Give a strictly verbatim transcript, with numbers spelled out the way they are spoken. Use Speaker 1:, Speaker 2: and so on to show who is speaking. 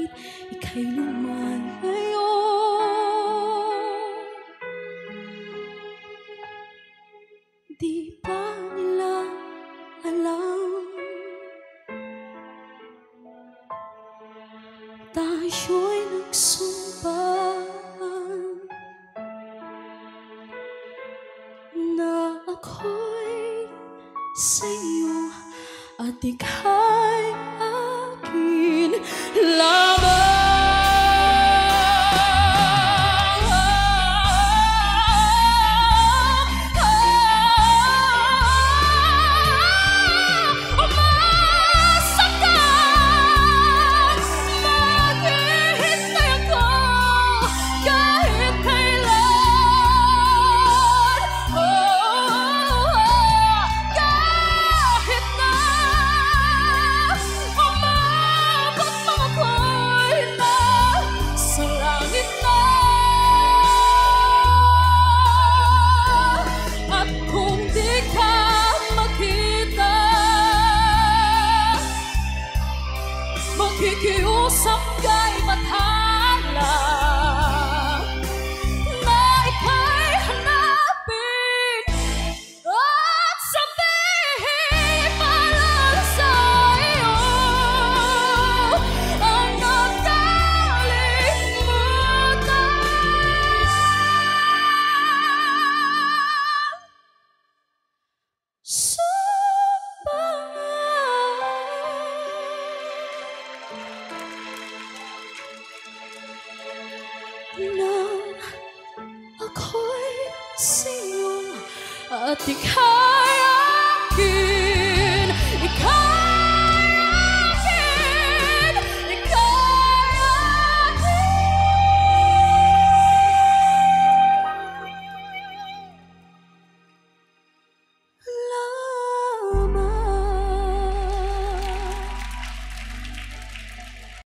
Speaker 1: kahit ika'y lumalayo. Di ba nila alam tayo'y nagsumpaan na ako'y sa'yo at ika'y akin lamang. Makikiusap kay bathala na ika'y hanapin at sabihin paalala sa'yo ang nakalimutan. Nang ako'y sa'yo at ika'y akin.